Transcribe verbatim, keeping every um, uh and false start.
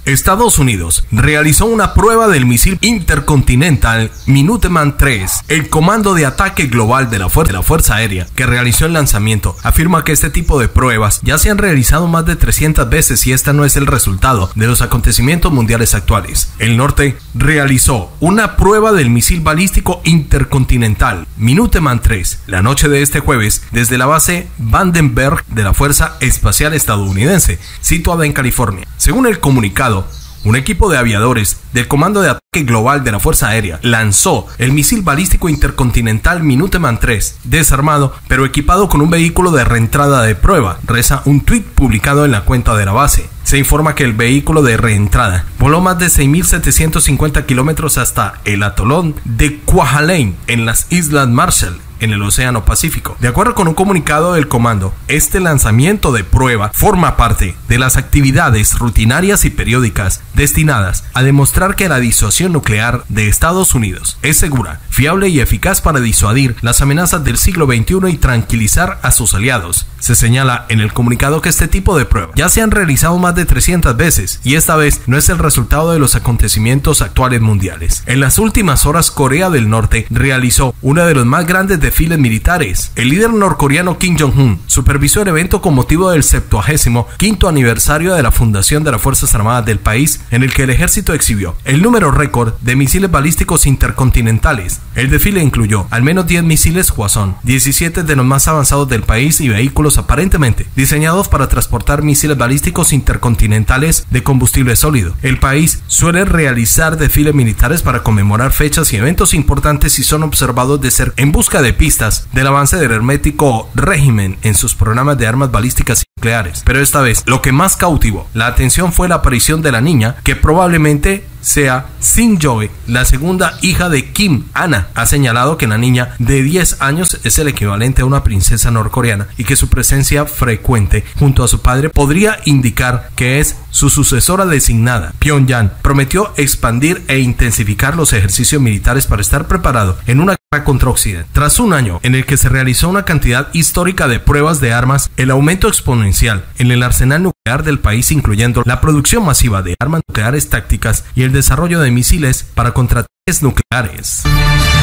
Estados Unidos realizó una prueba del misil intercontinental Minuteman tres. El Comando de Ataque Global de la, Fuer- de la Fuerza Aérea, que realizó el lanzamiento, afirma que este tipo de pruebas ya se han realizado más de trescientas veces y esta no es el resultado de los acontecimientos mundiales actuales. El norte realizó una prueba del misil balístico intercontinental Minuteman tres la noche de este jueves desde la base Vandenberg de la Fuerza Espacial Estadounidense, situada en California. Según el comunicado, un equipo de aviadores del Comando de Ataque Global de la Fuerza Aérea lanzó el misil balístico intercontinental Minuteman tres, desarmado pero equipado con un vehículo de reentrada de prueba, reza un tuit publicado en la cuenta de la base. Se informa que el vehículo de reentrada voló más de seis mil setecientos cincuenta kilómetros hasta el atolón de Kwajalein en las Islas Marshall, en el Océano Pacífico. De acuerdo con un comunicado del comando, este lanzamiento de prueba forma parte de las actividades rutinarias y periódicas destinadas a demostrar que la disuasión nuclear de Estados Unidos es segura, fiable y eficaz para disuadir las amenazas del siglo veintiuno y tranquilizar a sus aliados. Se señala en el comunicado que este tipo de pruebas ya se han realizado más de trescientas veces y esta vez no es el resultado de los acontecimientos actuales mundiales. En las últimas horas, Corea del Norte realizó uno de los más grandes desfiles militares. El líder norcoreano Kim Jong-un supervisó el evento con motivo del septuagésimo quinto aniversario de la fundación de las Fuerzas Armadas del país, en el que el ejército exhibió el número récord de misiles balísticos intercontinentales. El desfile incluyó al menos diez misiles Hwasong, diecisiete de los más avanzados del país y vehículos aparentemente diseñados para transportar misiles balísticos intercontinentales de combustible sólido. El país suele realizar desfiles militares para conmemorar fechas y eventos importantes y son observados de cerca en busca de pistas del avance del hermético régimen en sus programas de armas balísticas y nucleares. Pero esta vez, lo que más cautivó la atención fue la aparición de la niña, que probablemente sea Sin Joy, la segunda hija de Kim. Ana ha señalado que la niña de diez años es el equivalente a una princesa norcoreana y que su presencia frecuente junto a su padre podría indicar que es su sucesora designada. Pyongyang prometió expandir e intensificar los ejercicios militares para estar preparado en una guerra contra Occidente. Tras un año en el que se realizó una cantidad histórica de pruebas de armas, el aumento exponencial en el arsenal nuclear del país, incluyendo la producción masiva de armas nucleares tácticas y el desarrollo de misiles para contraataques nucleares.